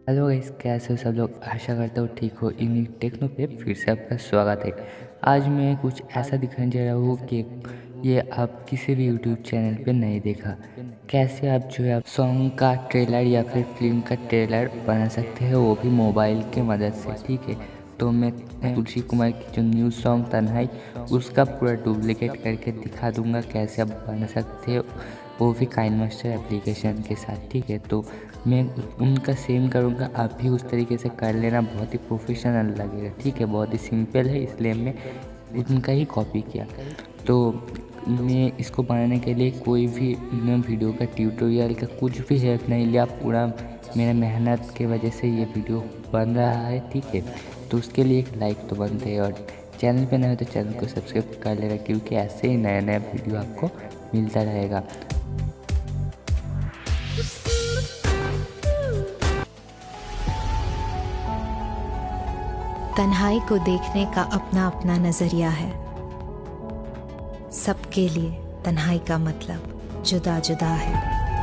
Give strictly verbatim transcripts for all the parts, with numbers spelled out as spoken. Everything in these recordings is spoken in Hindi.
हेलो गाइस, कैसे हो सब लोग। आशा करता हूँ ठीक हो। इंग्लिश टेक्नो पे फिर से आपका स्वागत है। आज मैं कुछ ऐसा दिखाने जा रहा हूँ कि ये आप किसी भी यूट्यूब चैनल पे नहीं देखा। कैसे आप जो है आप सॉन्ग का ट्रेलर या फिर फिल्म का ट्रेलर बना सकते हैं, वो भी मोबाइल की मदद से। ठीक है, तो मैं तुलसी कुमार की जो न्यू सॉन्ग तन्हाई, उसका पूरा डुप्लीकेट करके दिखा दूंगा कैसे आप बना सकते हो, वो भी काइनमास्टर एप्लीकेशन के साथ। ठीक है, तो मैं उनका सेम करूँगा, आप भी उस तरीके से कर लेना, बहुत ही प्रोफेशनल लगेगा। ठीक है, बहुत ही सिंपल है, इसलिए मैं उनका ही कॉपी किया। तो मैं इसको बनाने के लिए कोई भी मैं वीडियो का ट्यूटोरियल का कुछ भी हेल्प नहीं लिया, पूरा मेरा मेहनत के वजह से ये वीडियो बन रहा है। ठीक है, तो उसके लिए एक लाइक तो बनते है, और चैनल पे नए हो तो चैनल को सब्सक्राइब कर लेना, क्योंकि ऐसे ही नया नया वीडियो आपको मिलता रहेगा। तन्हाई को देखने का अपना अपना नजरिया है। सबके लिए तन्हाई का मतलब जुदा जुदा है।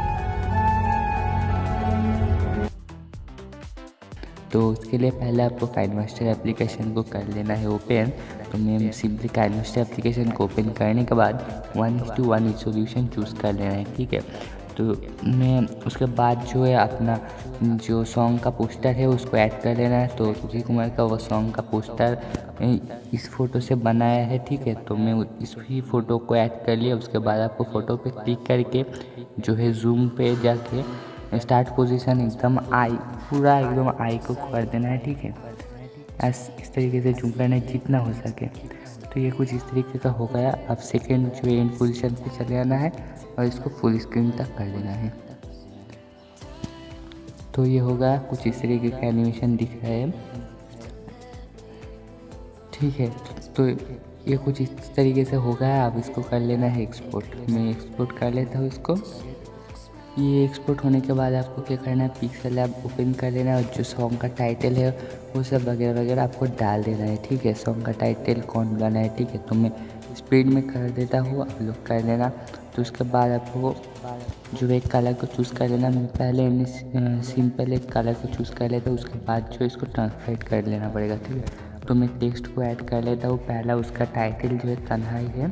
तो उसके लिए पहले आपको काइनमास्टर एप्लीकेशन को कर लेना है ओपन। तो मैं सिंपली काइनमास्टर एप्लीकेशन को ओपन करने के बाद one to one solution choose कर लेना है। ठीक है, तो मैं उसके बाद जो है अपना जो सॉन्ग का पोस्टर है उसको ऐड कर लेना है। तो तुलसी कुमार का वो सॉन्ग का पोस्टर इस फ़ोटो से बनाया है। ठीक है, तो मैं इसी फ़ोटो को ऐड कर लिया। उसके बाद आपको फ़ोटो पे क्लिक करके जो है जूम पे जाके स्टार्ट पोजीशन एकदम आई, पूरा एकदम आई को कर देना है। ठीक है, ऐस इस तरीके से जूम करना है जितना हो सके। तो ये कुछ इस तरीके का हो गया। अब सेकेंड जो एंड पोजीशन पे चले आना है और इसको फुल स्क्रीन तक कर देना है। तो ये होगा, कुछ इस तरीके का एनिमेशन दिख रहा है। ठीक है, तो ये कुछ इस तरीके से हो गया। अब इसको कर लेना है एक्सपोर्ट। मैं एक्सपोर्ट कर लेता हूँ इसको। ये एक्सपोर्ट होने के बाद आपको क्या करना है, पिक्सेल लैब ओपन कर लेना है और जो सॉन्ग का टाइटल है वो सब वगैरह वगैरह आपको डाल देना है। ठीक है, सॉन्ग का टाइटल कौन बना है। ठीक है, तो मैं स्पीड में कर देता हूँ, आप लोग कर लेना। तो उसके बाद आपको जो एक कलर को चूज़ कर लेना। मैं पहले सिंपल एक कलर को चूज़ कर लेता हूँ, उसके बाद जो इसको ट्रांसलेट कर लेना पड़ेगा। ठीक है, तो मैं टेक्स्ट को ऐड कर लेता हूँ। पहला उसका टाइटल जो है तन्हाई है।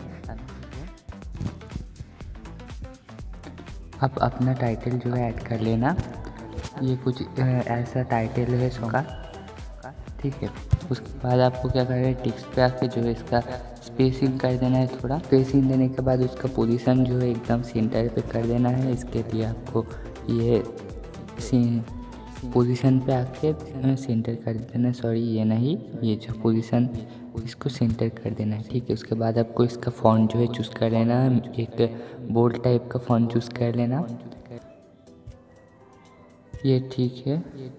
अब अपना टाइटल जो है ऐड कर लेना। ये कुछ ऐसा टाइटल है सॉन्ग का। ठीक है, उसके बाद आपको क्या करना है, टेक्स्ट पे आके जो है इसका स्पेसिंग कर देना है। थोड़ा स्पेसिंग देने के बाद उसका पोजीशन जो है एकदम सेंटर पे कर देना है। इसके लिए आपको ये पोजीशन पे आके सेंटर कर देना है। सॉरी, ये नहीं, ये जो पोजीशन इसको सेंटर कर देना है। ठीक है, उसके बाद आपको इसका फॉन्ट जो है चूज़ कर लेना है। एक बोल्ड टाइप का फॉन्ट चूज़ कर लेना। ये ठीक है,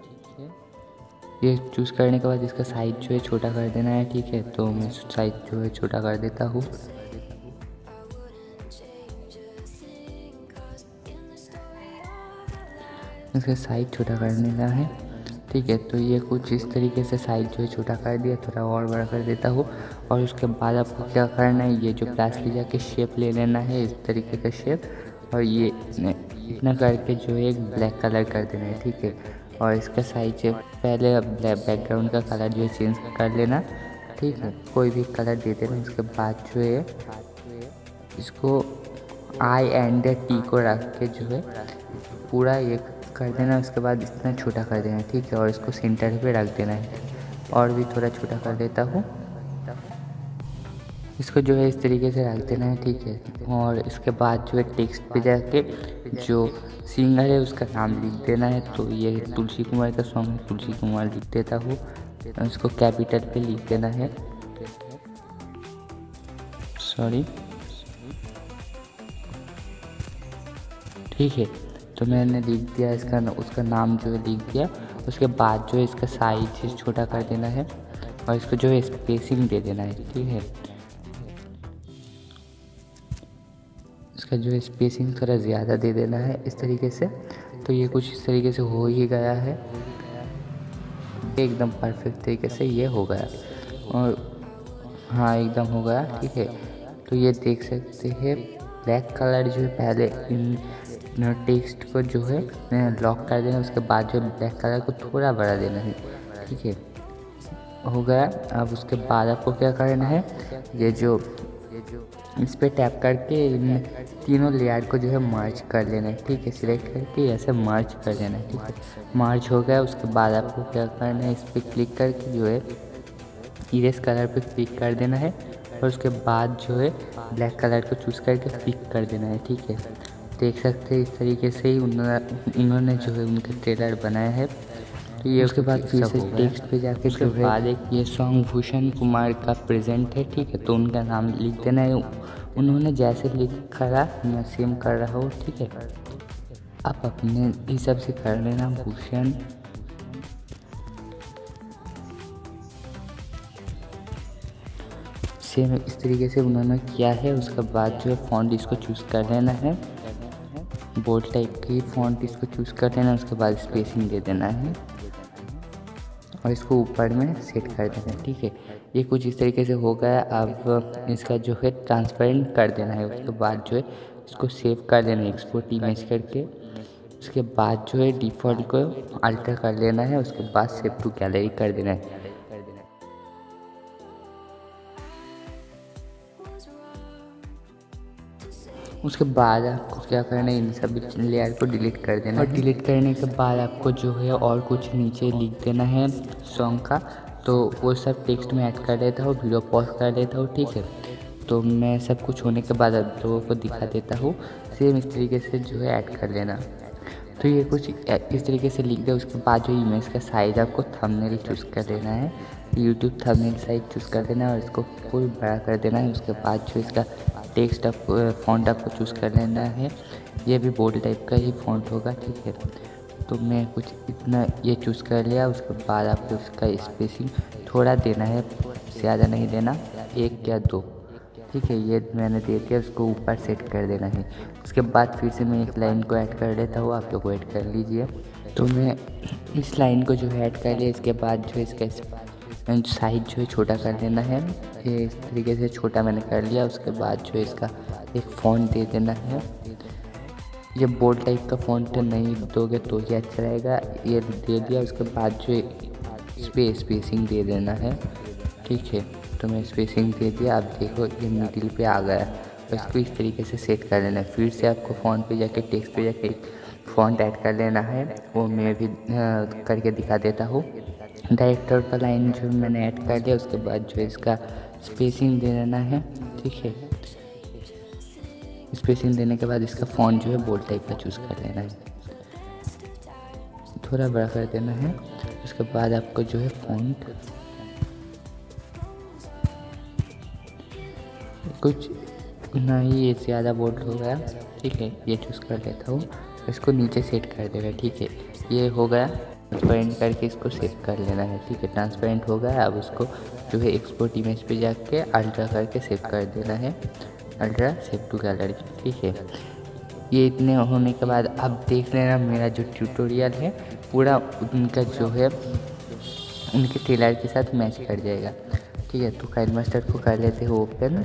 ये चूज़ करने के बाद इसका साइज जो है छोटा कर देना है। ठीक है, तो मैं साइज जो है छोटा कर देता हूँ। इसका साइज छोटा कर देना है। ठीक है, तो ये कुछ इस तरीके से साइज जो है छोटा कर दिया, थोड़ा और बड़ा कर देता हूँ। और उसके बाद आपको क्या करना है, ये जो प्लस ले जाके शेप ले लेना है, इस तरीके का शेप। और ये इतना करके जो है एक ब्लैक कलर कर देना है। ठीक है, और इसका साइज पहले ब्लैक बैकग्राउंड का कलर जो है चेंज कर लेना। ठीक है, कोई भी कलर दे देना। उसके बाद जो है इसको आई एंड टी को रख के जो है पूरा ये कर देना। उसके बाद इतना छोटा कर देना है। ठीक है, और इसको सेंटर पे रख देना है। और भी थोड़ा छोटा कर देता हूँ, इसको जो है इस तरीके से रख देना है। ठीक है, और इसके बाद जो है टेक्स्ट पे जाके जो सिंगर है उसका नाम लिख देना है। तो ये तुलसी कुमार का सॉन्ग है, तुलसी कुमार लिख देता हूँ। इसको कैपिटल पे लिख देना है। सॉरी, ठीक है, तो मैंने लिख दिया इसका, उसका नाम जो है लिख दिया। उसके बाद जो है इसका साइज छोटा कर देना है और इसको जो है स्पेसिंग दे देना है। ठीक है, इसका जो है स्पेसिंग थोड़ा ज़्यादा दे देना है इस तरीके से। तो ये कुछ इस तरीके से हो ही गया है, एकदम परफेक्ट तरीके से ये हो गया। और हाँ, एकदम हो गया। ठीक है, तो ये देख सकते हैं ब्लैक कलर जो है पहले इन टेक्स्ट को जो है लॉक कर देना, उसके बाद जो ब्लैक कलर को थोड़ा बड़ा देना है। ठीक है, हो गया। अब उसके बाद आपको क्या करना है, ये जो इस पर टैप करके इन तीनों लेयर को जो है मर्ज कर लेना है। ठीक है, सिलेक्ट करके ऐसे मर्ज कर लेना है। ठीक है, मर्ज हो गया। उसके बाद आपको क्या करना है, इस पर क्लिक करके जो है इरेज कलर पे क्लिक कर देना है और उसके बाद जो है ब्लैक कलर को चूज़ करके क्लिक कर देना है। ठीक है, देख सकते हैं इस तरीके से ही उन्होंने इन्होंने जो है उनके ट्रेलर बनाया है। तो ये उसके बाद फिर से टेक्स्ट पे जाके उसके बाद एक ये सॉन्ग भूषण कुमार का प्रेजेंट है। ठीक है, तो उनका नाम लिख देना है। उन्होंने जैसे लिखा मैं सेम कर रहा हूँ। ठीक है, आप अपने हिसाब से कर लेना भूषण। सेम इस तरीके से उन्होंने किया है। उसके बाद जो है फॉन्ट इसको चूज़ कर लेना है, बोल्ड टाइप की फॉन्ट इसको चूज़ कर लेना। उसके बाद स्पेसिंग दे देना है और इसको ऊपर में सेट कर देना है। ठीक है, ये कुछ इस तरीके से हो गया। अब इसका जो है ट्रांसपेरेंट कर देना है। उसके बाद जो है इसको सेव कर देना है एक्सपोर्ट इमेज करके। उसके बाद जो है डिफ़ॉल्ट को अल्टर कर लेना है। उसके बाद सेव टू गैलरी कर देना है। उसके बाद आपको क्या करना है, इन सभी लेयर को डिलीट कर देना और डिलीट करने के बाद आपको जो है और कुछ नीचे लिख देना है सॉन्ग का। तो वो सब टेक्स्ट में ऐड कर देता हूँ, वीडियो पॉज कर देता हूँ। ठीक है, तो मैं सब कुछ होने के बाद आप लोगों को दिखा देता हूँ। सेम इस तरीके से जो है ऐड कर लेना। तो ये कुछ इस तरीके से लिख दे। उसके बाद जो इमेज का साइज़ आपको थंबनेल चूज़ कर देना है, यूट्यूब थंबनेल साइज चूज़ कर देना है और इसको फुल बड़ा कर देना है। उसके बाद जो इसका टेक्स्ट आप फॉन्ट आपको चूज़ कर लेना है। ये भी बोल्ड टाइप का ही फॉन्ट होगा। ठीक है, तो मैं कुछ इतना ये चूज़ कर लिया। उसके बाद आपको उसका स्पेसिंग थोड़ा देना है, ज़्यादा नहीं देना, एक या दो। ठीक है, ये मैंने दे दिया। उसको ऊपर सेट कर देना है। उसके बाद फिर से मैं एक लाइन को ऐड कर देता हूँ, आप लोग ऐड कर लीजिए। तो मैं इस लाइन को जो है ऐड कर लिया। इसके बाद जो इसका साइज जो है छोटा कर देना है। ये इस तरीके से छोटा मैंने कर लिया। उसके बाद जो है इसका एक फ़ॉन्ट दे देना है। ये बोल्ड टाइप का फ़ॉन्ट नहीं दोगे तो ये अच्छा रहेगा, ये दे दिया। उसके बाद जो इस पर स्पेसिंग दे देना है। ठीक है, तो मैं स्पेसिंग दे दिया। आप देखो ये मिडिल पे आ गया। तो इसको इस तरीके से सेट कर लेना है। फिर से आपको फ़ॉन्ट पे जाके टेक्स्ट पे जाके फ़ॉन्ट ऐड कर लेना है, वो मैं भी करके दिखा देता हूँ। डायरेक्टर का लाइन जो मैंने ऐड कर लिया। उसके बाद जो इसका स्पेसिंग दे देना है। ठीक है, स्पेसिंग देने के बाद इसका फ़ॉन्ट जो है बोल्ड टाइप का चूज़ कर लेना है, थोड़ा बड़ा कर देना है। उसके बाद आपको जो है फ़ॉन्ट कुछ ना ही ये ज़्यादा बोल्ड हो गया। ठीक है, ये चूज़ कर लेता हूँ, इसको नीचे सेट कर देना। ठीक है, ये हो गया। ट्रांसपेरेंट करके इसको सेव कर लेना है। ठीक है, ट्रांसपेरेंट हो गया। अब उसको जो है एक्सपोर्ट इमेज पे जाके अल्ट्रा करके सेव कर देना है, अल्ट्रा सेव टू गैलरी। ठीक है, ये इतने होने के बाद अब देख लेना मेरा जो ट्यूटोरियल है पूरा उनका जो है उनके ट्रेलर के साथ मैच कर जाएगा। ठीक है, तो काइनमास्टर को कर लेते हो ओपन।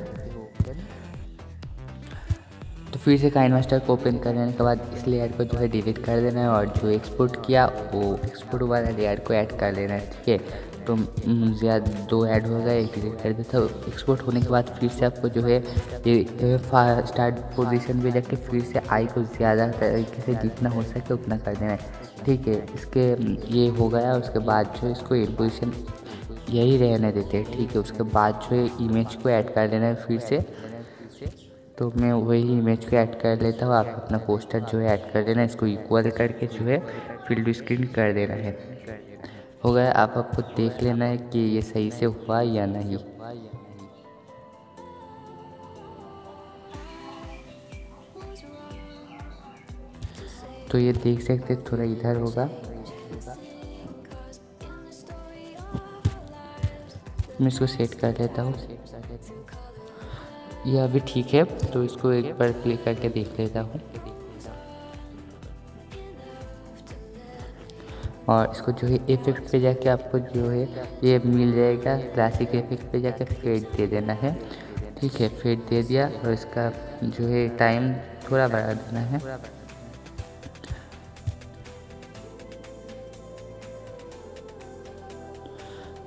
तो फिर से काइनमास्टर को ओपन करने के बाद इस लेयर को जो है डिलीट कर देना है और जो एक्सपोर्ट किया वो एक्सपोर्ट वाला लेयर को ऐड कर लेना है। ठीक है, तो ज़्यादा दो ऐड हो गए, एक डिलीट कर देता हूँ। एक्सपोर्ट होने के बाद फिर से आपको जो है ये स्टार्ट पोजीशन पे जाके फिर से आई को ज़्यादा तरीके से जितना हो सके उतना कर देना है। ठीक है, इसके ये हो गया। उसके बाद जो इसको एड पोजीशन यही रहने देते हैं। ठीक है, उसके बाद जो है इमेज को ऐड कर देना है फिर से। तो मैं वही इमेज को ऐड कर लेता हूँ। आप अपना पोस्टर जो है ऐड कर देना, इसको इक्वल करके जो है फील्ड स्क्रीन कर देना है। हो गया। आप आपको देख लेना है कि ये सही से हुआ या नहीं। तो ये देख सकते थोड़ा इधर होगा, मैं इसको सेट कर लेता हूँ। ये अभी ठीक है, तो इसको एक बार क्लिक करके देख लेता हूँ और इसको जो है इफेक्ट पे जाके आपको जो है ये मिल जाएगा। क्लासिक इफेक्ट पे जाके फेड दे देना है। ठीक है, फेड दे दिया और इसका जो है टाइम थोड़ा बढ़ा देना है।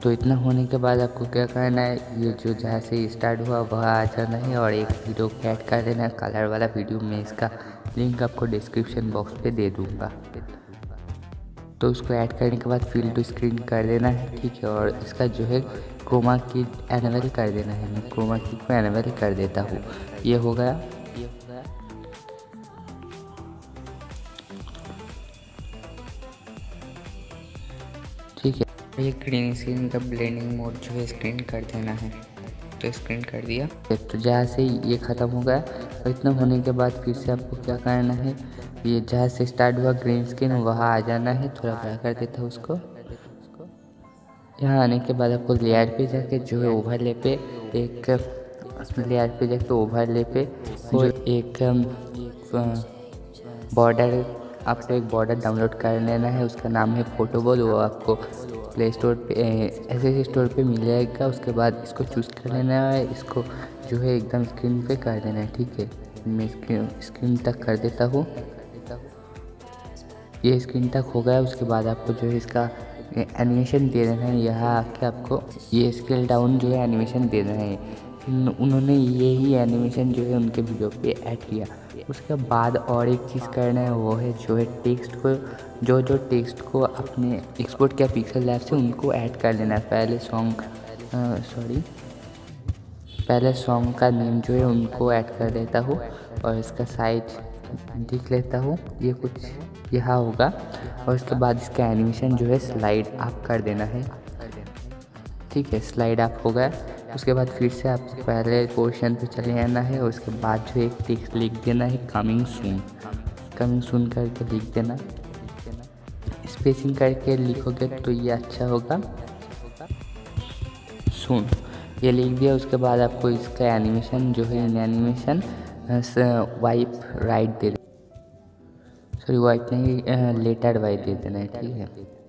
तो इतना होने के बाद आपको क्या करना है, ये जो जहाँ से स्टार्ट हुआ वह आ जाना है और एक वीडियो को ऐड कर देना है, कलर वाला वीडियो। मैं इसका लिंक आपको डिस्क्रिप्शन बॉक्स पे दे दूँगा। तो उसको ऐड करने के बाद फिल टू स्क्रीन कर देना है, ठीक है। और इसका जो है क्रोमा की एनेबल कर देना है। मैं क्रोमा की को एनेबल कर देता हूँ। ये हो गया। ठीक है, ये ग्रीन स्क्रीन का ब्लेंडिंग मोड जो है स्क्रीन कर देना है। तो स्क्रीन कर दिया। तो जहाँ से ये ख़त्म हो गया, और इतना होने के बाद फिर से आपको क्या करना है, ये जहाँ से स्टार्ट हुआ ग्रीन स्क्रीन वहाँ आ जाना है। थोड़ा बड़ा कर देता हूँ उसको। यहाँ आने के बाद आपको लेयर पे जाके जो है ओवरले पे एक लेयर पे जाके ओवरले पे जो एक बॉर्डर, आपको एक बॉर्डर डाउनलोड कर लेना है। उसका नाम है फोटोबॉल। वो आपको प्ले स्टोर पे ऐसे ही स्टोर पे मिल जाएगा। उसके बाद इसको चूज़ कर लेना है। इसको जो है एकदम स्क्रीन पे कर देना है, ठीक है। मैं स्क्रीन स्क्रीन तक कर देता हूँ। ये स्क्रीन तक हो गया। उसके बाद आपको जो है इसका एनिमेशन दे देना है। यहाँ आके आपको ये स्केल डाउन जो है एनिमेशन दे देना है। उन्होंने ये ही एनिमेशन जो है उनके वीडियो पे ऐड किया। उसके बाद और एक चीज़ करना है, वो है जो है टेक्स्ट को, जो जो टेक्स्ट को अपने एक्सपोर्ट किया पिक्सेल लैब से उनको ऐड कर लेना है। पहले सॉन्ग सॉरी पहले सॉन्ग का नेम जो है उनको ऐड कर देता हूँ और इसका साइज देख लेता हूँ। ये कुछ यहाँ होगा। और उसके बाद इसका एनिमेशन जो है स्लाइड आप कर देना है, ठीक है। स्लाइड आप हो गया। उसके बाद फिर से आपको पहले पोर्शन पे चले जाना है और उसके बाद जो एक टेक्स्ट लिख देना है, कमिंग सून। कमिंग सून करके लिख देना। स्पेसिंग करके लिखोगे तो ये अच्छा होगा। सून ये लिख दिया। उसके बाद आपको इसका एनिमेशन जो है एनिमेशन वाइप राइट दे सॉरी वाइप नहीं लेटर वाइप दे देना है, ठीक है।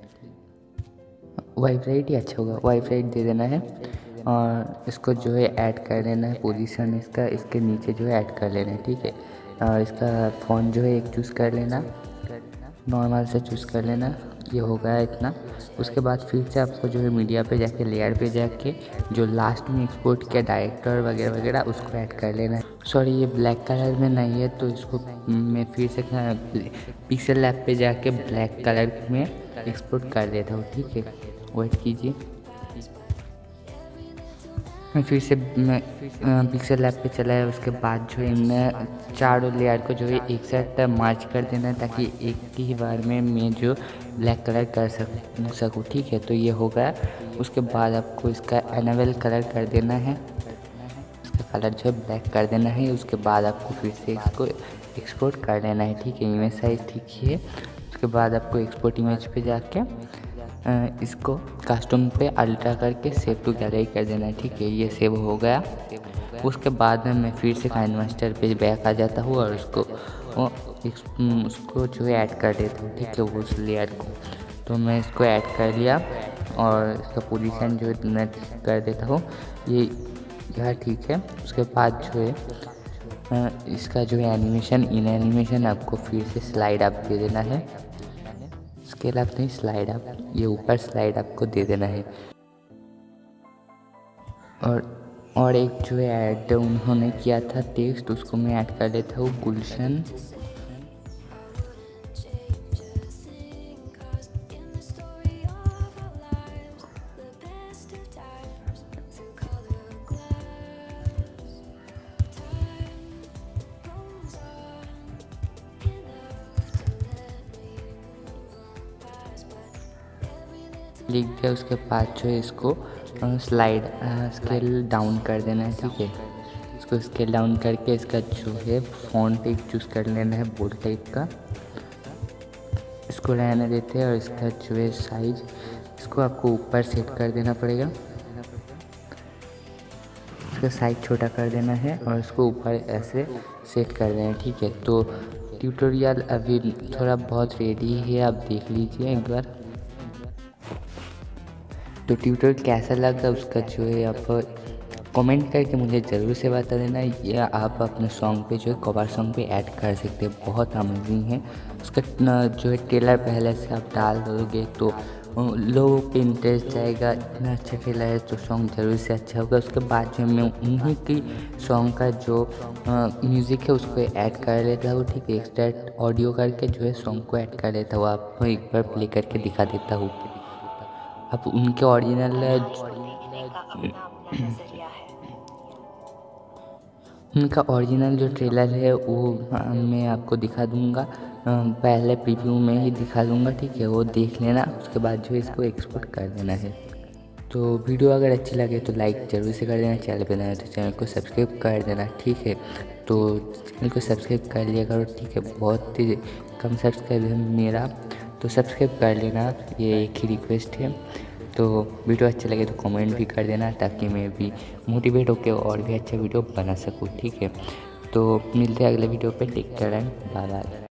वाइप राइट ही अच्छा होगा। वाइप राइट दे देना है और इसको जो है ऐड कर लेना है। पोजीशन इसका इसके नीचे जो है ऐड कर लेना है, ठीक है। और इसका फ़ॉन्ट जो है एक चूज़ कर लेना, नॉर्मल से चूज़ कर लेना। ये हो गया इतना। उसके बाद फिर से आपको जो है मीडिया पे जाके लेयर पे जाके जो लास्ट में एक्सपोर्ट किया डायरेक्टर वगैरह वगैरह उसको ऐड कर लेना है। सॉरी ये ब्लैक कलर में नहीं है, तो इसको मैं फिर से पिक्सेल लैब पे जाके ब्लैक कलर में एक्सपोर्ट कर देता हूँ, ठीक है। वेट कीजिए, मैं फिर से मैं पिक्सेल लैब पे चला है। उसके बाद जो है इन चारों लेयर को जो है एक साथ मार्च कर देना है ताकि एक ही बार में मैं जो ब्लैक कलर कर सक सकूँ, ठीक है। तो ये हो गया। उसके बाद आपको इसका एनेबल कलर कर देना है। इसका कलर जो है ब्लैक कर देना है। उसके बाद आपको फिर से इसको एक्सपोर्ट कर लेना है, ठीक है। इमेज साइज ठीक है। उसके बाद आपको एक्सपोर्ट इमेज पे जाके इसको कस्टम पे अल्ट्रा करके सेव टू गैलरी कर देना है, ठीक है। ये सेव हो गया। उसके बाद में मैं फिर से काइन मास्टर पे बैक आ जाता हूँ और उसको उसको जो है ऐड कर देता हूँ, ठीक है। वो उस लेयर को तो मैं इसको ऐड कर लिया और इसका पोजीशन जो है मैं कर देता हूँ। ये यह ठीक है। उसके बाद जो है इसका जो है एनिमेशन इन एनिमेशन आपको फिर से स्लाइड आप दे देना है। स्केल आप नहीं, स्लाइड आप, ये ऊपर स्लाइड आपको दे देना है। और और एक जो है ऐड उन्होंने किया था टेक्स्ट, उसको मैं ऐड कर देता हूँ, गुलशन। लिख दिया। उसके बाद जो है इसको स्लाइड स्केल डाउन कर देना है, ठीक है। इसको स्केल डाउन करके इसका जो है फॉन्ट एक चूज़ कर लेना है, बोल्ड टाइप का। इसको रहने देते हैं और इसका जो है साइज इसको आपको ऊपर सेट कर देना पड़ेगा। इसका साइज छोटा कर देना है और इसको ऊपर ऐसे सेट कर देना है, ठीक है। तो ट्यूटोरियल अभी थोड़ा बहुत रेडी है, आप देख लीजिए एक बार। तो ट्यूटोरियल कैसा लगा उसका जो है आप कमेंट करके मुझे ज़रूर से बता देना। या आप अपने सॉन्ग पे जो है कवर सॉन्ग पे ऐड कर सकते हैं, बहुत अमेजिंग है। उसका जो है ट्रेलर पहले से आप डाल दोगे तो लोगों पे इंटरेस्ट जाएगा। इतना अच्छा ट्रेलर है तो सॉन्ग ज़रूर से अच्छा होगा। उसके बाद जो मैं उन्हीं की सॉन्ग का जो म्यूज़िक है उसको ऐड कर लेता हूँ, ठीक है, एक्सट्रैक्ट ऑडियो करके जो है सॉन्ग को ऐड कर लेता हूँ। आपको एक बार प्ले करके दिखा देता हूँ। अब उनके ओरिजिनल उनका ओरिजिनल जो ट्रेलर है वो मैं आपको दिखा दूँगा, पहले प्रीव्यू में ही दिखा दूँगा, ठीक है, वो देख लेना। उसके बाद जो है इसको एक्सपोर्ट कर देना है। तो वीडियो अगर अच्छी लगे तो लाइक ज़रूर से कर देना, चैनल पे नया है तो चैनल को सब्सक्राइब कर देना, ठीक है। तो चैनल को सब्सक्राइब कर लिया करो, ठीक है, बहुत ही कम सब्सक्राइब है मेरा, तो सब्सक्राइब कर लेना, ये एक ही रिक्वेस्ट है। तो वीडियो अच्छा लगे तो कमेंट भी कर देना ताकि मैं भी मोटिवेट होकर और भी अच्छा वीडियो बना सकूँ, ठीक है। तो मिलते हैं अगले वीडियो पे, take care and bye bye.